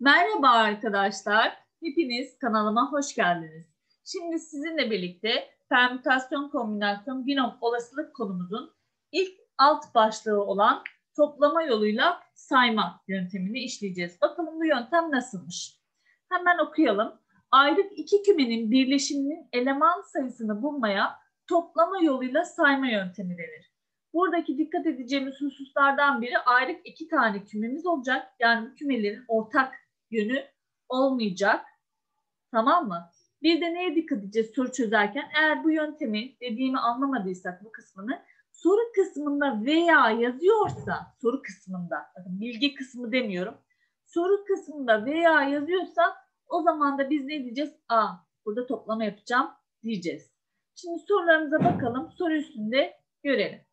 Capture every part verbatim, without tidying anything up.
Merhaba arkadaşlar, hepiniz kanalıma hoş geldiniz. Şimdi sizinle birlikte permütasyon, kombinasyon, binom olasılık konumuzun ilk alt başlığı olan toplama yoluyla sayma yöntemini işleyeceğiz. Bakalım bu yöntem nasılmış? Hemen okuyalım. Ayrık iki kümenin birleşiminin eleman sayısını bulmaya toplama yoluyla sayma yöntemi denir. Buradaki dikkat edeceğimiz hususlardan biri ayrık iki tane kümemiz olacak. Yani bu kümelerin ortak yönü olmayacak. Tamam mı? Bir de neye dikkat edeceğiz soru çözerken? Eğer bu yöntemi dediğimi anlamadıysak bu kısmını soru kısmında veya yazıyorsa soru kısmında, bakın bilgi kısmı demiyorum. Soru kısmında veya yazıyorsa o zaman da biz ne diyeceğiz? Aa, burada toplama yapacağım diyeceğiz. Şimdi sorularımıza bakalım. Soru üstünde görelim.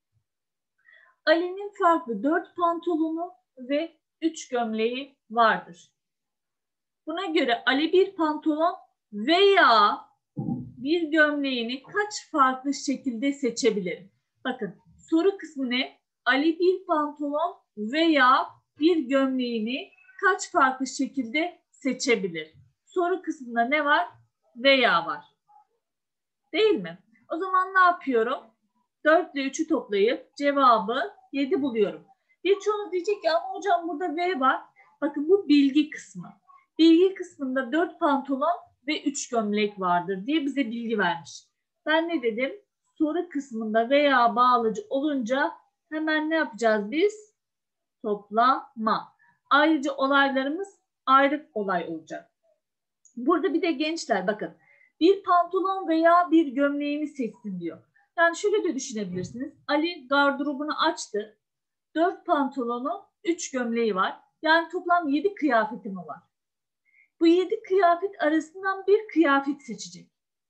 Ali'nin farklı dört pantolonu ve üç gömleği vardır. Buna göre Ali bir pantolon veya bir gömleğini kaç farklı şekilde seçebilir? Bakın soru kısmı ne? Ali bir pantolon veya bir gömleğini kaç farklı şekilde seçebilir? Soru kısmında ne var? Veya var. Değil mi? O zaman ne yapıyorum? dört ile üçü toplayıp cevabı yedi buluyorum. Birçoğunuz diyecek ki ama hocam burada V var. Bakın bu bilgi kısmı. Bilgi kısmında dört pantolon ve üç gömlek vardır diye bize bilgi vermiş. Ben ne dedim? Soru kısmında veya bağlacı olunca hemen ne yapacağız biz? Toplama. Ayrıca olaylarımız ayrı olay olacak. Burada bir de gençler bakın. Bir pantolon veya bir gömleğini seçsin diyor. Yani şöyle de düşünebilirsiniz. Ali gardırobunu açtı. dört pantolonu, üç gömleği var. Yani toplam yedi kıyafeti mi var? Bu yedi kıyafet arasından bir kıyafet seçecek.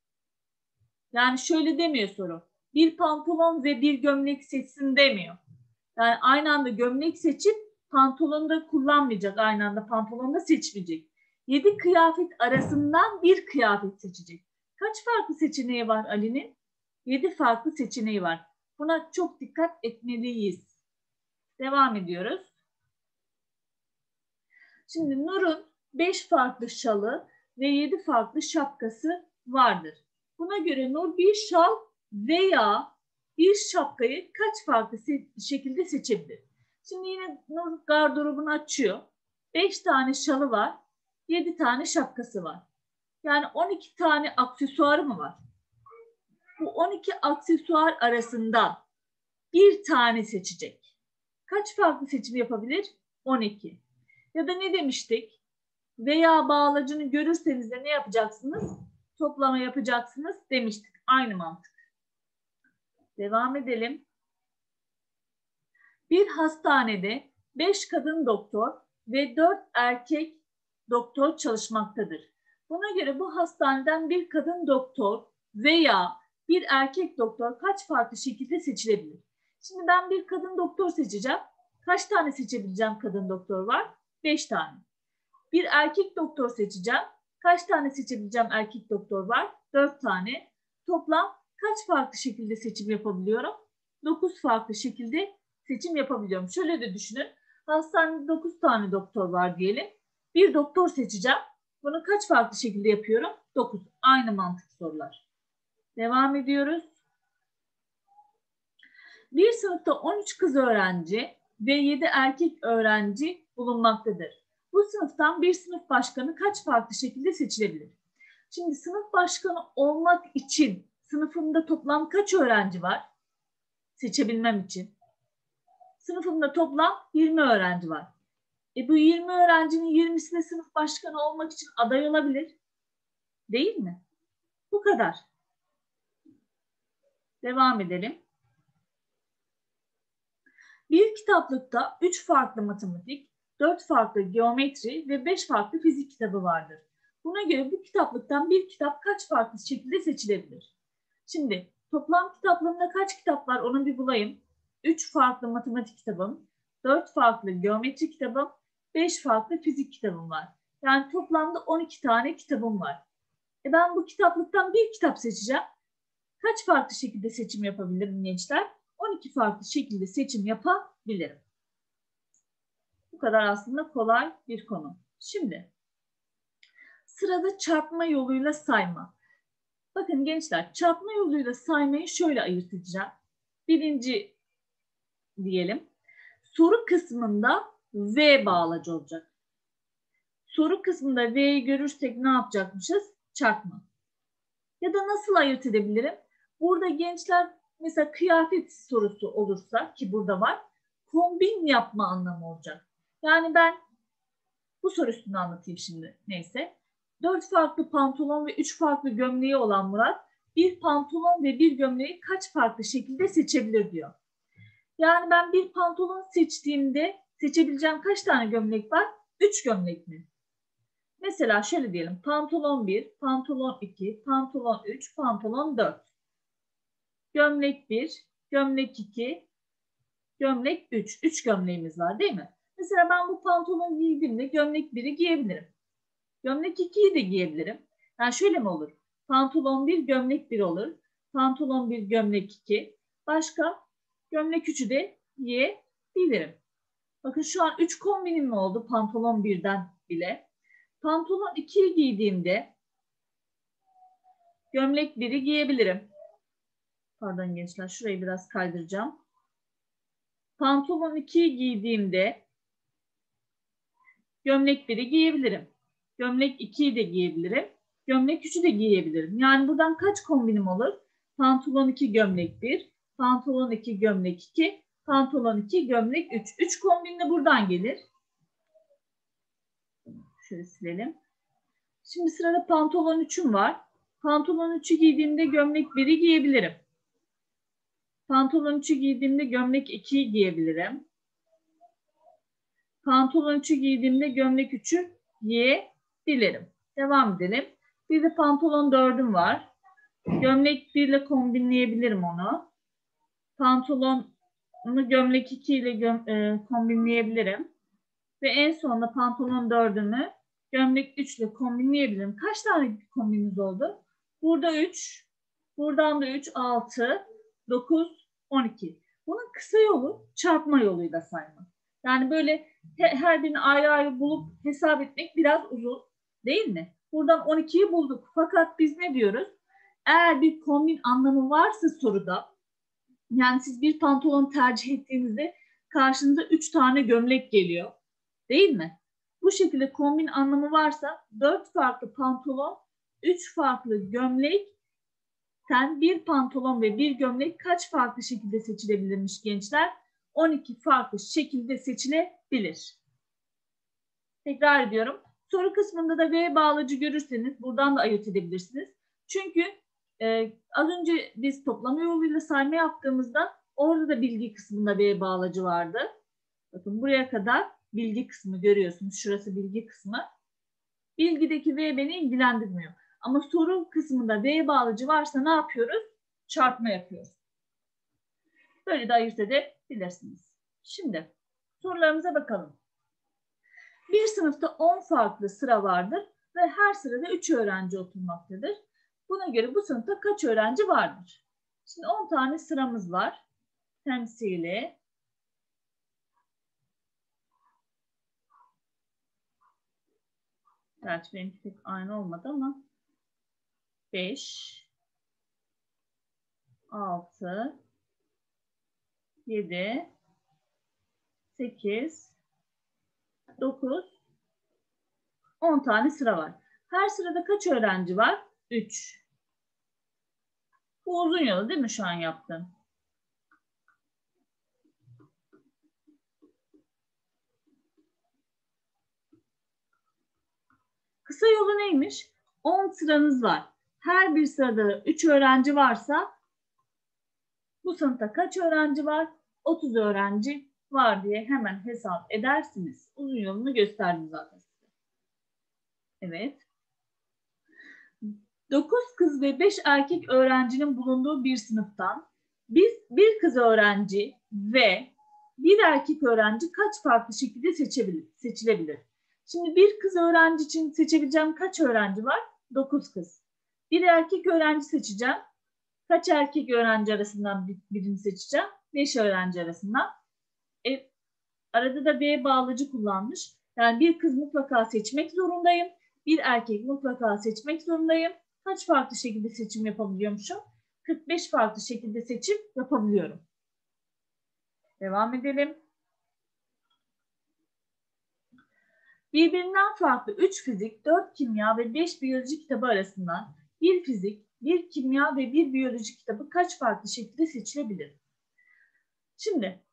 Yani şöyle demiyor soru. Bir pantolon ve bir gömlek seçsin demiyor. Yani aynı anda gömlek seçip pantolonu da kullanmayacak. Aynı anda pantolonu da seçmeyecek. yedi kıyafet arasından bir kıyafet seçecek. Kaç farklı seçeneği var Ali'nin? yedi farklı seçeneği var. Buna çok dikkat etmeliyiz. Devam ediyoruz. Şimdi Nur'un beş farklı şalı ve yedi farklı şapkası vardır. Buna göre Nur bir şal veya bir şapkayı kaç farklı se- şekilde seçebilir? Şimdi yine Nur gardırobunu açıyor. beş tane şalı var, yedi tane şapkası var. Yani on iki tane aksesuarı mı var? Bu on iki aksesuar arasından bir tane seçecek. Kaç farklı seçim yapabilir? on iki. Ya da ne demiştik? Veya bağlacını görürseniz de ne yapacaksınız? Toplama yapacaksınız demiştik. Aynı mantık. Devam edelim. Bir hastanede beş kadın doktor ve dört erkek doktor çalışmaktadır. Buna göre bu hastaneden bir kadın doktor veya bir erkek doktor kaç farklı şekilde seçilebilir? Şimdi ben bir kadın doktor seçeceğim. Kaç tane seçebileceğim kadın doktor var? beş tane. Bir erkek doktor seçeceğim. Kaç tane seçebileceğim erkek doktor var? dört tane. Toplam kaç farklı şekilde seçim yapabiliyorum? dokuz farklı şekilde seçim yapabiliyorum. Şöyle de düşünün. Hastanede dokuz tane doktor var diyelim. Bir doktor seçeceğim. Bunu kaç farklı şekilde yapıyorum? dokuz. Aynı mantık sorular. Devam ediyoruz. Bir sınıfta on üç kız öğrenci ve yedi erkek öğrenci bulunmaktadır. Bu sınıftan bir sınıf başkanı kaç farklı şekilde seçilebilir? Şimdi sınıf başkanı olmak için sınıfımda toplam kaç öğrenci var? Seçebilmem için. Sınıfımda toplam yirmi öğrenci var. E bu yirmi öğrencinin yirmisi de sınıf başkanı olmak için aday olabilir. Değil mi? Bu kadar. Devam edelim. Bir kitaplıkta üç farklı matematik, dört farklı geometri ve beş farklı fizik kitabı vardır. Buna göre bu kitaplıktan bir kitap kaç farklı şekilde seçilebilir? Şimdi toplam kitaplığımda kaç kitap var onu bir bulayım. üç farklı matematik kitabım, dört farklı geometri kitabım, beş farklı fizik kitabım var. Yani toplamda on iki tane kitabım var. E ben bu kitaplıktan bir kitap seçeceğim. Kaç farklı şekilde seçim yapabilirim gençler? on iki farklı şekilde seçim yapabilirim. Bu kadar aslında kolay bir konu. Şimdi sırada çarpma yoluyla sayma. Bakın gençler, çarpma yoluyla saymayı şöyle ayırt edeceğim. Birinci diyelim. Soru kısmında V bağlacı olacak. Soru kısmında V'yi görürsek ne yapacakmışız? Çarpma. Ya da nasıl ayırt edebilirim? Burada gençler mesela kıyafet sorusu olursa, ki burada var, kombin yapma anlamı olacak. Yani ben bu soru üstünde anlatayım şimdi. Neyse. Dört farklı pantolon ve üç farklı gömleği olan Murat bir pantolon ve bir gömleği kaç farklı şekilde seçebilir diyor. Yani ben bir pantolon seçtiğimde seçebileceğim kaç tane gömlek var? üç gömlek mi? Mesela şöyle diyelim. Pantolon bir, pantolon iki, pantolon üç, pantolon dört. Gömlek bir, gömlek iki, gömlek üç. üç gömleğimiz var değil mi? Mesela ben bu pantolon giydiğimde gömlek biri giyebilirim. Gömlek ikiyi de giyebilirim. Yani şöyle mi olur? Pantolon bir, gömlek bir olur. Pantolon bir, gömlek iki. Başka? Gömlek üçü de giyebilirim. Bakın şu an üç kombinim mi oldu pantolon birden bile? Pantolon ikiyi giydiğimde gömlek biri giyebilirim. Pardon gençler, şurayı biraz kaydıracağım. Pantolon ikiyi giydiğimde gömlek biri giyebilirim. Gömlek ikiyi de giyebilirim. Gömlek üçü de giyebilirim. Yani buradan kaç kombinim olur? Pantolon iki, gömlek bir. Pantolon iki, gömlek iki. Pantolon iki, gömlek üç. üç kombin de buradan gelir. Şöyle silelim. Şimdi sırada pantolon üçüm var. Pantolon üçü giydiğimde gömlek biri giyebilirim. Pantolon üçü giydiğimde gömlek ikiyi giyebilirim. Pantolon üçü giydiğimde gömlek üçü giyebilirim. Devam edelim. Bir de pantolon dördüm var. Gömlek bir ile kombinleyebilirim onu. Pantolonu gömlek iki ile göm e, kombinleyebilirim. Ve en sonunda pantolon dördümü gömlek üç ile kombinleyebilirim. Kaç tane kombinimiz oldu? Burada üç, buradan da üç, altı, dokuz, on iki. Bunun kısa yolu çarpma yoluyla sayma. Yani böyle her birini ayrı ayrı bulup hesap etmek biraz uzun değil mi? Buradan on ikiyi bulduk. Fakat biz ne diyoruz? Eğer bir kombin anlamı varsa soruda, yani siz bir pantolon tercih ettiğinizde karşınıza üç tane gömlek geliyor. Değil mi? Bu şekilde kombin anlamı varsa dört farklı pantolon, üç farklı gömlekten bir pantolon ve bir gömlek kaç farklı şekilde seçilebilirmiş gençler? on iki farklı şekilde seçilebilir. Tekrar ediyorum. Soru kısmında da V bağlacı görürseniz buradan da ayırt edebilirsiniz. Çünkü e, az önce biz toplama yoluyla sayma yaptığımızda orada da bilgi kısmında V bağlacı vardı. Bakın buraya kadar bilgi kısmı görüyorsunuz. Şurası bilgi kısmı. Bilgideki V beni ilgilendirmiyor. Ama soru kısmında V bağlacı varsa ne yapıyoruz? Çarpma yapıyoruz. Böyle de ayırt edebilirsiniz. Şimdi sorularımıza bakalım. Bir sınıfta on farklı sıra vardır ve her sırada üç öğrenci oturmaktadır. Buna göre bu sınıfta kaç öğrenci vardır? Şimdi on tane sıramız var. Temsili. Gerçi benimki pek aynı olmadı ama beş, altı, yedi, sekiz, dokuz, on tane sıra var. Her sırada kaç öğrenci var? üç. Bu uzun yolu değil mi şu an yaptığım? Kısa yolu neymiş? on sıranız var. Her bir sırada üç öğrenci varsa bu sınıfta kaç öğrenci var? otuz öğrenci var diye hemen hesap edersiniz. Uzun yolunu gösterdim zaten size. Evet. dokuz kız ve beş erkek öğrencinin bulunduğu bir sınıftan biz bir kız öğrenci ve bir erkek öğrenci kaç farklı şekilde seçebilir, seçilebilir? Şimdi bir kız öğrenci için seçebileceğim kaç öğrenci var? dokuz kız. Bir erkek öğrenci seçeceğim. Kaç erkek öğrenci arasından birini seçeceğim? beş öğrenci arasından. E, arada da B bağlacı kullanmış. Yani bir kız mutlaka seçmek zorundayım. Bir erkek mutlaka seçmek zorundayım. Kaç farklı şekilde seçim yapabiliyormuşum? kırk beş farklı şekilde seçim yapabiliyorum. Devam edelim. Birbirinden farklı üç fizik, dört kimya ve beş biyoloji kitabı arasından bir fizik, bir kimya ve bir biyoloji kitabı kaç farklı şekilde seçilebilir? Şimdi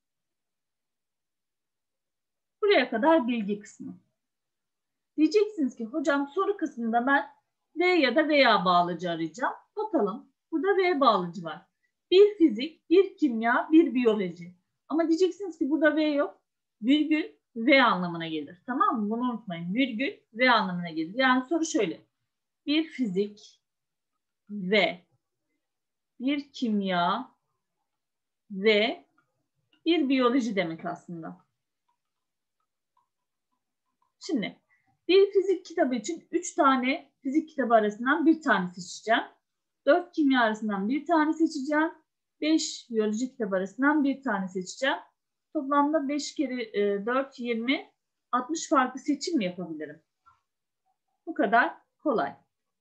buraya kadar bilgi kısmı. Diyeceksiniz ki hocam soru kısmında ben V ya da veya bağlacı arayacağım. Bakalım burada V bağlacı var. Bir fizik, bir kimya, bir biyoloji. Ama diyeceksiniz ki burada V yok. Virgül V anlamına gelir. Tamam mı? Bunu unutmayın. Virgül V anlamına gelir. Yani soru şöyle. Bir fizik ve bir kimya ve bir biyoloji demek aslında. Şimdi bir fizik kitabı için üç tane fizik kitabı arasından bir tane seçeceğim. dört kimya arasından bir tane seçeceğim. beş biyoloji kitabı arasından bir tane seçeceğim. Toplamda beş kere dört, yirmi, altmış farklı seçim mi yapabilirim? Bu kadar kolay.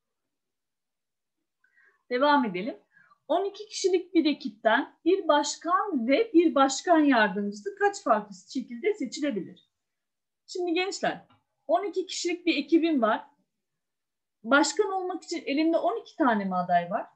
Devam edelim. on iki kişilik bir ekipten bir başkan ve bir başkan yardımcısı kaç farklı şekilde seçilebilir? Şimdi gençler, on iki kişilik bir ekibim var. Başkan olmak için elimde on iki tane mi aday var?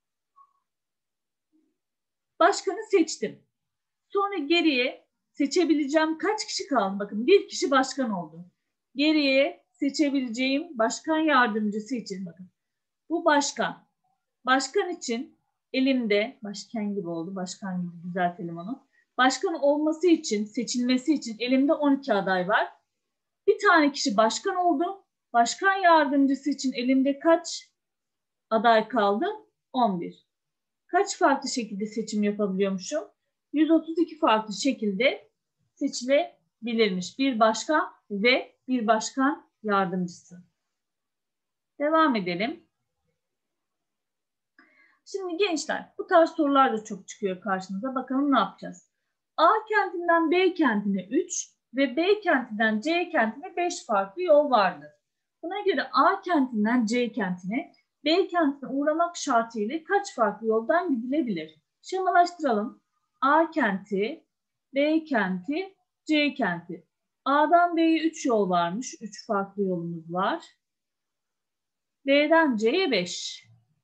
Başkanı seçtim. Sonra geriye seçebileceğim kaç kişi kaldı? Bakın bir kişi başkan oldu. Geriye seçebileceğim başkan yardımcısı için bakın. Bu başkan. Başkan için elimde, başkan gibi oldu, başkan gibi düzeltelim onu. Başkan olması için, seçilmesi için elimde on iki aday var. Bir tane kişi başkan oldu. Başkan yardımcısı için elimde kaç aday kaldı? on bir. Kaç farklı şekilde seçim yapabiliyormuşum? yüz otuz iki farklı şekilde seçilebilirmiş. Bir başkan ve bir başkan yardımcısı. Devam edelim. Şimdi gençler, bu tarz sorular da çok çıkıyor karşınıza. Bakalım ne yapacağız? A kentinden B kentine üç ve B kentinden C kentine beş farklı yol vardır. Buna göre A kentinden C kentine, B kentine uğramak şartıyla kaç farklı yoldan gidilebilir? Şemalaştıralım. A kenti, B kenti, C kenti. A'dan B'ye üç yol varmış. üç farklı yolumuz var. B'den C'ye beş.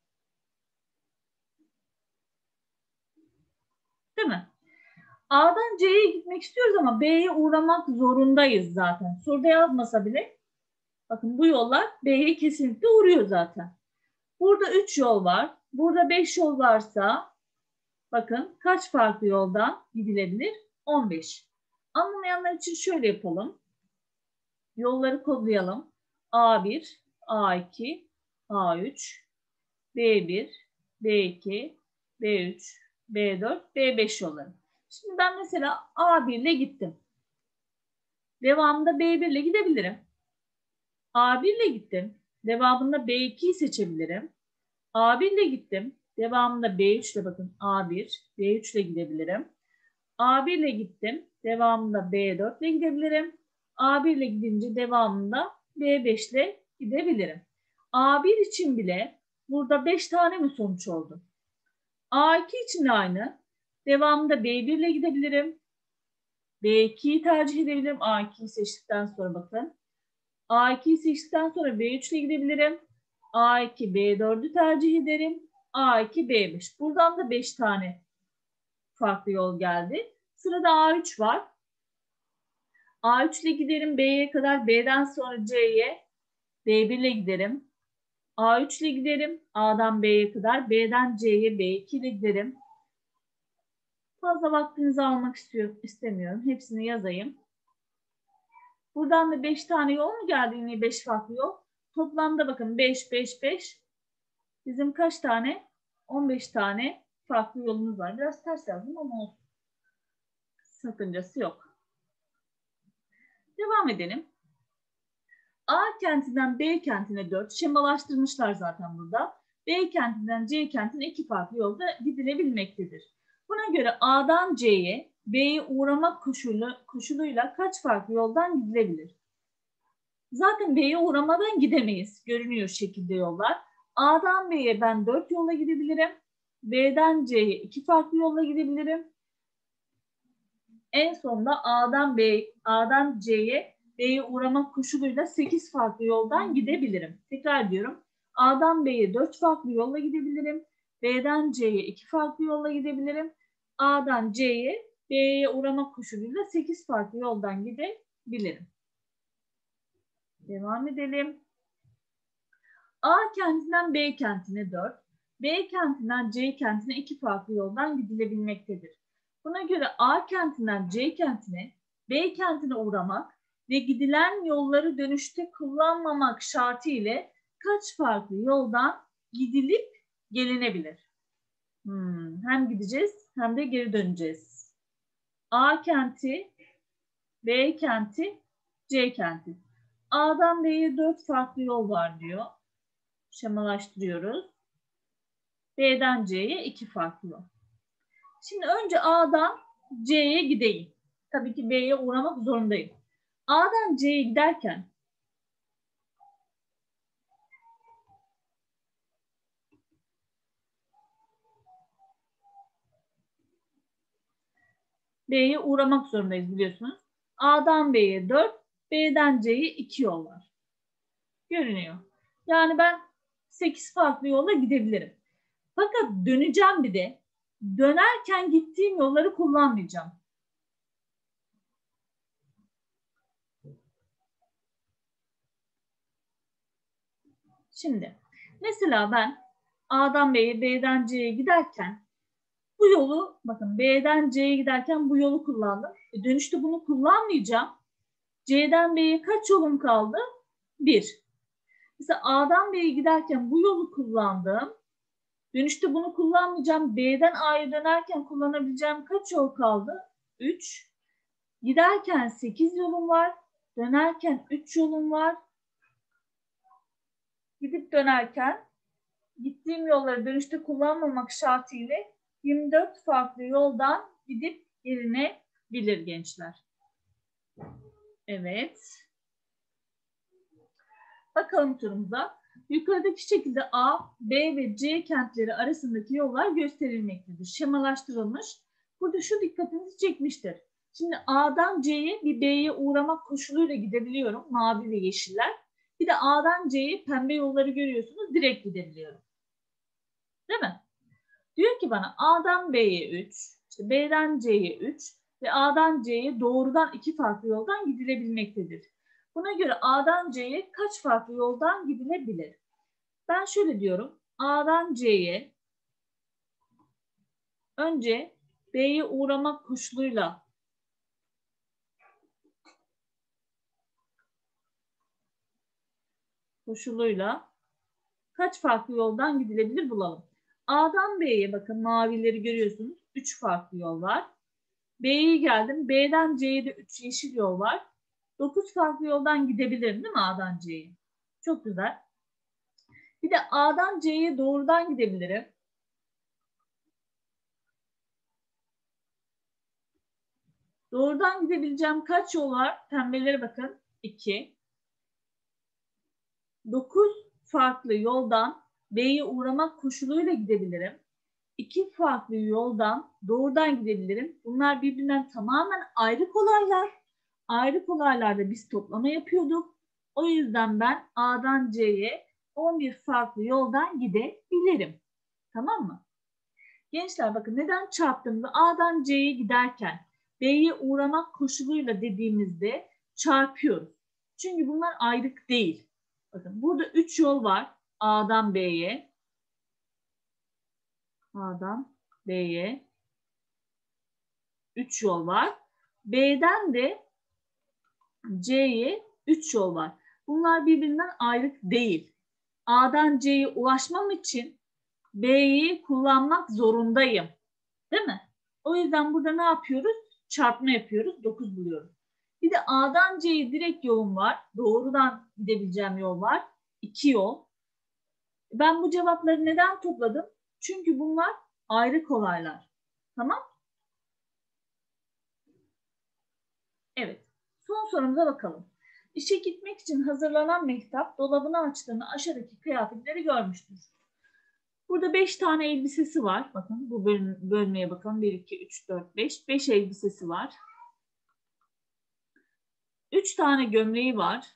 Değil mi? A'dan C'ye gitmek istiyoruz ama B'ye uğramak zorundayız zaten. Soruda yazmasa bile bakın bu yollar B'ye kesinlikle uğruyor zaten. Burada üç yol var. Burada beş yol varsa bakın kaç farklı yoldan gidilebilir? on beş. Anlamayanlar için şöyle yapalım. Yolları kodlayalım. A bir, A iki, A üç, B bir, B iki, B üç, B dört, B beş yolları. Şimdi ben mesela A bir ile gittim. Devamında B bir ile gidebilirim. A bir ile gittim. Devamında B ikiyi seçebilirim. A bir ile gittim. Devamında B üç ile bakın A bir, B üç ile gidebilirim. A bir ile gittim. Devamında B dört ile gidebilirim. A bir ile gidince devamında B beş ile gidebilirim. A bir için bile burada beş tane mi sonuç oldu? A iki için de aynı. Devamında B bir ile gidebilirim. B ikiyi tercih edebilirim. A ikiyi seçtikten sonra bakın. A ikiyi seçtikten sonra B üç ile gidebilirim. A iki, B dördü tercih ederim. A iki, B beş. Buradan da beş tane farklı yol geldi. Sırada A üç var. A üç ile giderim B'ye kadar. B'den sonra C'ye. B bir ile giderim. A üç ile giderim. A'dan B'ye kadar. B'den C'ye, B iki ile giderim. Fazla vaktinizi almak istiyorum, istemiyorum. Hepsini yazayım. Buradan da beş tane yol mu geldi? Yine beş farklı yol. Toplamda bakın beş, beş, beş. Bizim kaç tane? on beş tane farklı yolumuz var. Biraz ters yazdım ama olsun. Sakıncası yok. Devam edelim. A kentinden B kentine dört. Şemalaştırmışlar zaten burada. B kentinden C kentine iki farklı yolda gidilebilmektedir. Buna göre A'dan C'ye B'ye uğramak koşulu, koşuluyla kaç farklı yoldan gidilebilir? Zaten B'ye uğramadan gidemeyiz. Görünüyor şekilde yollar. A'dan B'ye ben dört yolla gidebilirim. B'den C'ye iki farklı yolla gidebilirim. En sonunda A'dan B, A'dan C'ye B'ye uğramak koşuluyla sekiz farklı yoldan gidebilirim. Tekrar diyorum. A'dan B'ye dört farklı yolla gidebilirim. B'den C'ye iki farklı yolla gidebilirim. A'dan C'ye B'ye uğramak koşuluyla sekiz farklı yoldan gidebilirim. Devam edelim. A kentinden B kentine dört, B kentinden C kentine iki farklı yoldan gidilebilmektedir. Buna göre A kentinden C kentine, B kentine uğramak ve gidilen yolları dönüşte kullanmamak şartı ile kaç farklı yoldan gidilip gelinebilir? Hmm, hem gideceğiz hem de geri döneceğiz. A kenti, B kenti, C kenti. A'dan B'ye dört farklı yol var diyor. Şemalaştırıyoruz. B'den C'ye iki farklı yol. Şimdi önce A'dan C'ye gideyim. Tabii ki B'ye uğramak zorundayım. A'dan C'ye giderken B'ye uğramak zorundayız biliyorsunuz. A'dan B'ye dört, B'den C'ye iki yol var. Görünüyor. Yani ben sekiz farklı yola gidebilirim. Fakat döneceğim bir de. Dönerken gittiğim yolları kullanmayacağım. Şimdi mesela ben A'dan B'ye, B'den C'ye giderken bu yolu, bakın B'den C'ye giderken bu yolu kullandım. E dönüşte bunu kullanmayacağım. C'den B'ye kaç yolum kaldı? bir. Mesela A'dan B'ye giderken bu yolu kullandım. Dönüşte bunu kullanmayacağım. B'den A'ya dönerken kullanabileceğim kaç yol kaldı? üç. Giderken sekiz yolum var. Dönerken üç yolum var. Gidip dönerken gittiğim yolları dönüşte kullanmamak şartıyla yirmi dört farklı yoldan gidip gelinebilir gençler. Evet. Bakalım turumuza. Yukarıdaki şekilde A, B ve C kentleri arasındaki yollar gösterilmektedir. Şemalaştırılmış. Burada şu dikkatinizi çekmiştir. Şimdi A'dan C'ye bir B'ye uğramak koşuluyla gidebiliyorum. Mavi ve yeşiller. Bir de A'dan C'ye pembe yolları görüyorsunuz. Direkt gidebiliyorum. Değil mi? Diyor ki bana A'dan B'ye üç, işte B'den C'ye üç ve A'dan C'ye doğrudan iki farklı yoldan gidilebilmektedir. Buna göre A'dan C'ye kaç farklı yoldan gidilebilir? Ben şöyle diyorum. A'dan C'ye önce B'ye uğramak koşuluyla koşuluyla kaç farklı yoldan gidilebilir bulalım. A'dan B'ye bakın mavileri görüyorsunuz. üç farklı yol var. B'ye geldim. B'den C'ye de üç yeşil yol var. dokuz farklı yoldan gidebilirim değil mi A'dan C'ye? Çok güzel. Bir de A'dan C'ye doğrudan gidebilirim. Doğrudan gidebileceğim kaç yol var? Pembelere bakın. iki. dokuz farklı yoldan B'ye uğramak koşuluyla gidebilirim. iki farklı yoldan doğrudan gidebilirim. Bunlar birbirinden tamamen ayrı kolaylar. Ayrı kolaylarda biz toplama yapıyorduk. O yüzden ben A'dan C'ye on bir farklı yoldan gidebilirim. Tamam mı? Gençler bakın neden çarptığımızda A'dan C'ye giderken B'ye uğramak koşuluyla dediğimizde çarpıyoruz. Çünkü bunlar ayrık değil. Bakın burada üç yol var. A'dan B'ye. A'dan B'ye. üç yol var. B'den de C'ye üç yol var. Bunlar birbirinden ayrık değil. A'dan C'ye ulaşmam için B'yi kullanmak zorundayım. Değil mi? O yüzden burada ne yapıyoruz? Çarpma yapıyoruz. dokuz buluyoruz. Bir de A'dan C'ye direkt yolum var. Doğrudan gidebileceğim yol var. iki yol. Ben bu cevapları neden topladım? Çünkü bunlar ayrı kolaylar. Tamam? Evet. Son sorumuza bakalım. İşe gitmek için hazırlanan Mehtap dolabını açtığında aşağıdaki kıyafetleri görmüştür. Burada beş tane elbisesi var. Bakın bu böl bölmeye bakın. bir, iki, üç, dört, beş. beş elbisesi var. üç tane gömleği var.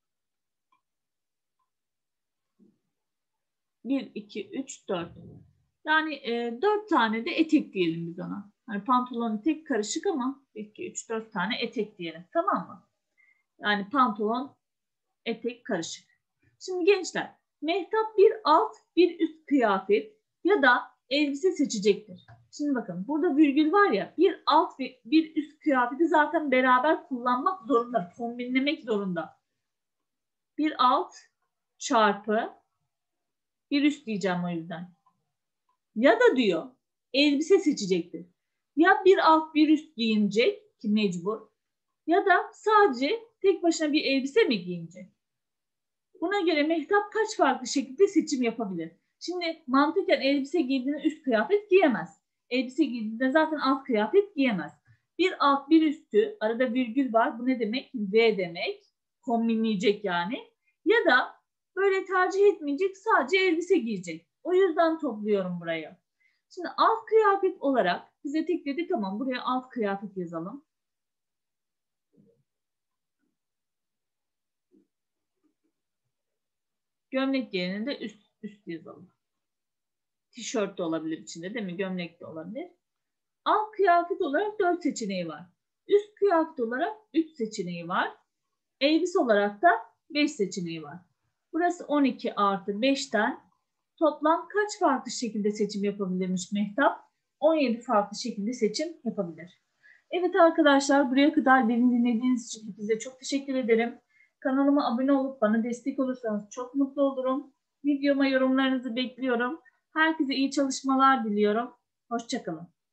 bir, iki, üç, dört. Yani e, dört tane de etek diyelim biz ona. Hani pantolon tek karışık ama bir, iki, üç, dört tane etek diyelim. Tamam mı? Yani pantolon, etek karışık. Şimdi gençler, Mehtap bir alt, bir üst kıyafet ya da elbise seçecektir. Şimdi bakın burada virgül var ya, bir alt ve bir üst kıyafeti zaten beraber kullanmak zorunda, kombinlemek zorunda. Bir alt çarpı bir üst diyeceğim o yüzden. Ya da diyor elbise seçecektir. Ya bir alt bir üst giyinecek ki mecbur ya da sadece tek başına bir elbise mi giyinecek? Buna göre Mehtap kaç farklı şekilde seçim yapabilir? Şimdi mantıken elbise giydiğinde üst kıyafet giyemez. Elbise giydiğinde zaten alt kıyafet giyemez. Bir alt bir üstü arada virgül var. Bu ne demek? V demek. Kombinleyecek yani. Ya da böyle tercih etmeyecek, sadece elbise giyecek. O yüzden topluyorum buraya. Şimdi alt kıyafet olarak bize tek tamam buraya alt kıyafet yazalım. Gömlek yerine de üst, üst yazalım. Tişört de olabilir içinde değil mi? Gömlek de olabilir. Alt kıyafet olarak dört seçeneği var. Üst kıyafet olarak üç seçeneği var. Elbise olarak da beş seçeneği var. Burası on iki artı beşten toplam kaç farklı şekilde seçim yapabilirmiş Mehtap? on yedi farklı şekilde seçim yapabilir. Evet arkadaşlar, buraya kadar beni dinlediğiniz için hepinize çok teşekkür ederim. Kanalıma abone olup bana destek olursanız çok mutlu olurum. Videoma yorumlarınızı bekliyorum. Herkese iyi çalışmalar diliyorum. Hoşça kalın.